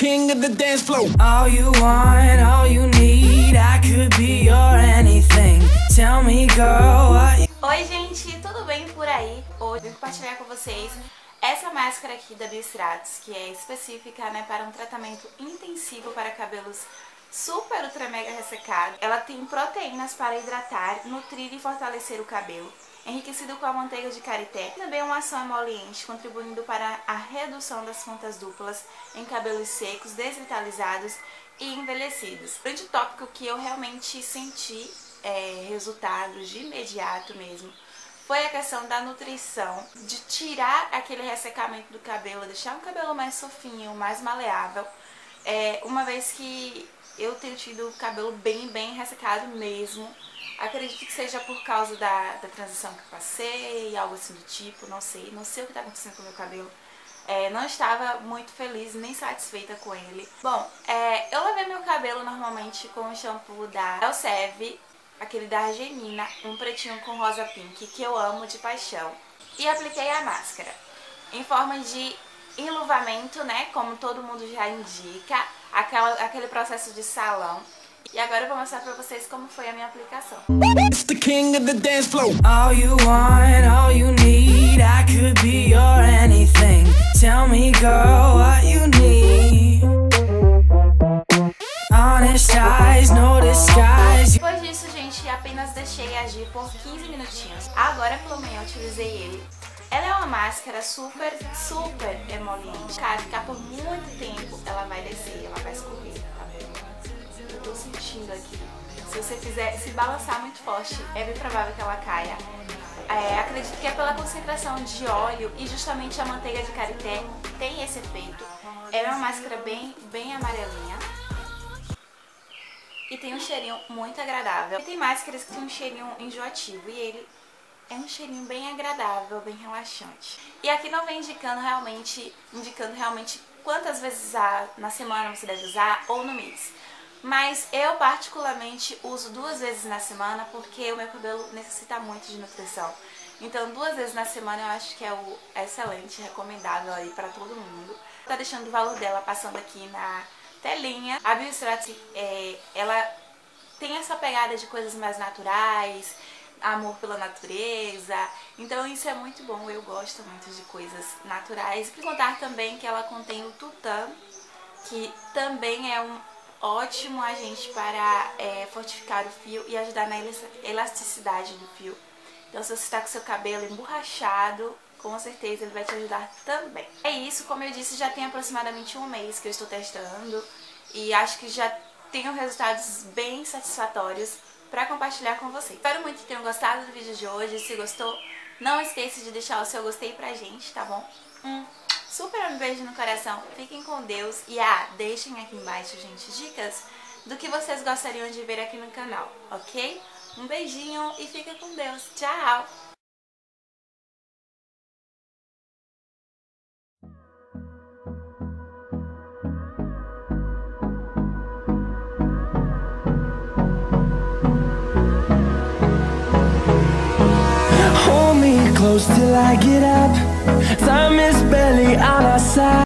king of the dance floor. All you want, all you need, I could be your anything. Tell me, girl, what you... Oi gente, tudo bem por aí? Hoje eu vou compartilhar com vocês essa máscara aqui da Biostratos, que é específica, né, para um tratamento intensivo para cabelos super ultra mega ressecados. Ela tem proteínas para hidratar, nutrir e fortalecer o cabelo, enriquecido com a manteiga de karité. Também é uma ação emoliente, contribuindo para a redução das pontas duplas em cabelos secos, desvitalizados e envelhecidos. O grande tópico que eu realmente senti resultados de imediato mesmo foi a questão da nutrição, de tirar aquele ressecamento do cabelo, deixar um cabelo mais fofinho, mais maleável, uma vez que eu tenho tido o cabelo bem ressecado mesmo. Acredito que seja por causa da transição que eu passei, algo assim do tipo, não sei o que está acontecendo com o meu cabelo. Não estava muito feliz nem satisfeita com ele. Bom, eu lavei meu cabelo normalmente com o shampoo da Elseve, aquele da Argenina, um pretinho com rosa pink, que eu amo de paixão. E apliquei a máscara em forma de enluvamento, né, como todo mundo já indica, aquele processo de salão. E agora eu vou mostrar pra vocês como foi a minha aplicação. It's the king of the dance floor. All you want, all you need, I could be your anything. Tell me, girl, what you need. Honest eyes, no disguise. Depois disso, gente, apenas deixei agir por 15 minutinhos. Agora pela manhã eu utilizei ele. Ela é uma máscara super emoliente. Cara, ficar por muito tempo, ela vai descer, ela vai escorrer, tá vendo? Eu tô sentindo aqui. Se você se balançar muito forte, é bem provável que ela caia. Acredito que é pela concentração de óleo e justamente a manteiga de karité tem esse efeito. É uma máscara bem amarelinha. E tem um cheirinho muito agradável. E tem máscaras que tem um cheirinho enjoativo e ele é um cheirinho bem agradável, bem relaxante. E aqui não vem indicando realmente quantas vezes na semana você deve usar ou no mês. Mas eu particularmente uso 2 vezes na semana porque o meu cabelo necessita muito de nutrição. Então 2 vezes na semana eu acho que é o excelente, recomendável aí pra todo mundo. Tá deixando o valor dela passando aqui na telinha. A Biostratos, ela tem essa pegada de coisas mais naturais, amor pela natureza, então isso é muito bom, eu gosto muito de coisas naturais. Sem contar também que ela contém o tutan, que também é um ótimo agente para fortificar o fio e ajudar na elasticidade do fio. Então se você está com seu cabelo emborrachado, com certeza ele vai te ajudar também. É isso, como eu disse, já tem aproximadamente 1 mês que eu estou testando e acho que já tenho resultados bem satisfatórios para compartilhar com vocês. Espero muito que tenham gostado do vídeo de hoje. Se gostou, não esqueça de deixar o seu gostei pra gente, tá bom? Super beijo no coração, fiquem com Deus e deixem aqui embaixo, gente, dicas do que vocês gostariam de ver aqui no canal, ok? Um beijinho e fica com Deus. Tchau! Hold me close till I get up. Time is barely on our side.